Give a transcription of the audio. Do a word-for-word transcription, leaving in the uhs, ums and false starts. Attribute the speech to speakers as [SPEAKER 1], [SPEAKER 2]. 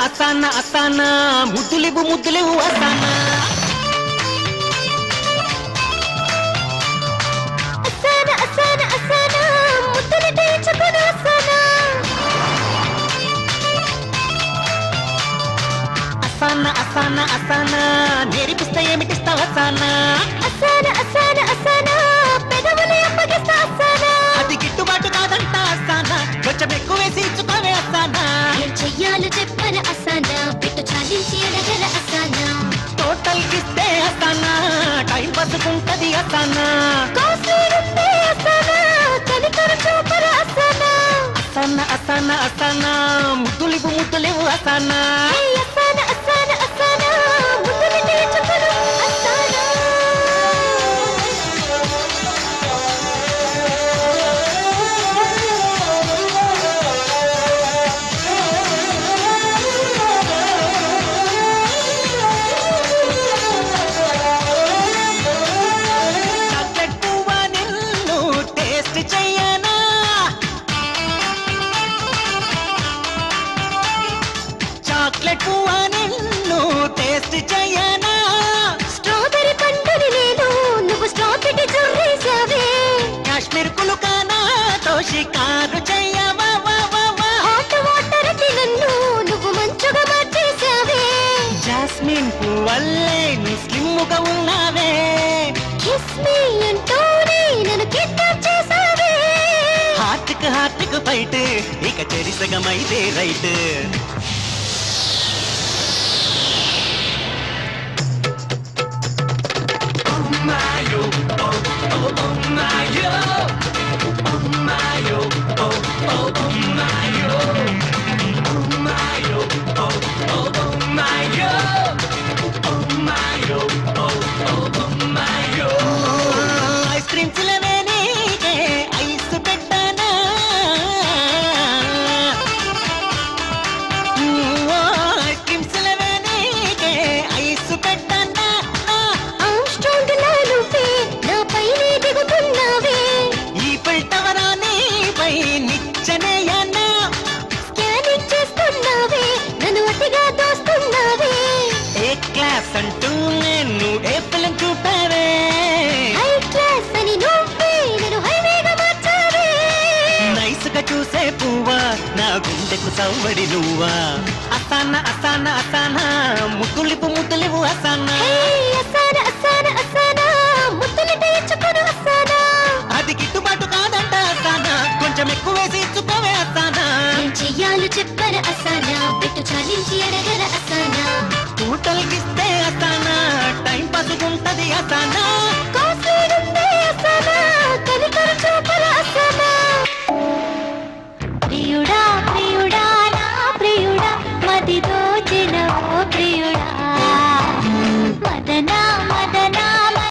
[SPEAKER 1] అసానా అసానా ముద్దులివు ముద్దులివు అసానా
[SPEAKER 2] అసానా అసానా అసానా ముద్దులిటే చుకును అసానా
[SPEAKER 1] అసానా అసానా అసానా నేర్పిస్తా ఏమిటిస్తావు అసానా
[SPEAKER 2] అసానా అసానా అసానా పెదవులే అప్పగిస్తా అసానా
[SPEAKER 1] అది గిట్టుబాటు కాదంట అసానా కొంచెం ఎక్కువ వేసి ఇచ్చుకోవే అసానా
[SPEAKER 2] ఏం చెయ్యాలో చెప్పన అసానా పెట్టు చాలించి అడగల అసానా
[SPEAKER 1] టోటల్ కిస్తే అసానా టైం పసుకుంటది అసానా
[SPEAKER 2] కాస్ట్లీరుందే అసానా కనికరం చూపర అసానా
[SPEAKER 1] అసానా అసానా అసానా ముద్దులివు ముద్దులివు అసానా
[SPEAKER 2] అసానా అసానా అసానా ముద్దులిటే చుకును అసానా
[SPEAKER 1] చాక్లెట్ పువ్వా నిన్ను టేస్ట్ చేయనా
[SPEAKER 2] స్ట్రాబెర్రీ పండుని నేను నువ్వు స్ట్రాబెర్రీ జుర్రేసావే
[SPEAKER 1] కాశ్మీర్ కులుకానాతో షికారు చెయ్యవా
[SPEAKER 2] హాట్ వాటర్ కి నన్ను నువ్వు మంచుగా మార్చేసావే
[SPEAKER 1] జాస్మిన్ పువ్వల్లే నీ స్లిమ్ముగా ఉన్నావే
[SPEAKER 2] కిస్ మీ అంటూనే నన్ను కిడ్నాప్ చేసావే
[SPEAKER 1] హార్ట్ కు హార్ట్ కు ఫైట్ ఇక చెరిసగమైతే రైట్ ఐస్ క్రీమ్ చిలవే నీకే ఐస్ పెట్టానా ఐస్ క్రీమ్ చిలవే నీకే ఐస్ పెట్టానా
[SPEAKER 2] ఆమ్స్ట్రాంగ్ లా నువ్వే నా పైనే దిగుతున్నావే
[SPEAKER 1] ఈ పెల్టవరా నీపై నిచ్చనేయనా
[SPEAKER 2] స్కానింగ్ చేస్తున్నావే నన్ను అతిగా దోస్తున్నావే
[SPEAKER 1] ఏ క్లాస్ అంటూ నేను ఏ ఫిల్మ్ చూపావే
[SPEAKER 2] హై క్లాస్ అని నువ్వే నన్ను హైవేగా మార్చావే
[SPEAKER 1] నైస్ గా చూసే పువ్వా నా గుండెకు సవ్వడి నువ్వా అసానా అసానా అసానా ముద్దులిపు ముద్దులివు అసానా
[SPEAKER 2] అసానా అసానా అసానా ముద్దులిటే ఇచ్చుకోను అసానా
[SPEAKER 1] అది గిట్టుబాటు కాదంట అసానా కొంచెం ఎక్కువ వేసి ఇచ్చుకోవే అసానా
[SPEAKER 2] ఏం చెయ్యాలో చెప్పర అసానా పెట్టు చాలించి అడగల అసానా
[SPEAKER 1] టోటల్ కిస్తే అసానా టైం పసుకుంటది అసానా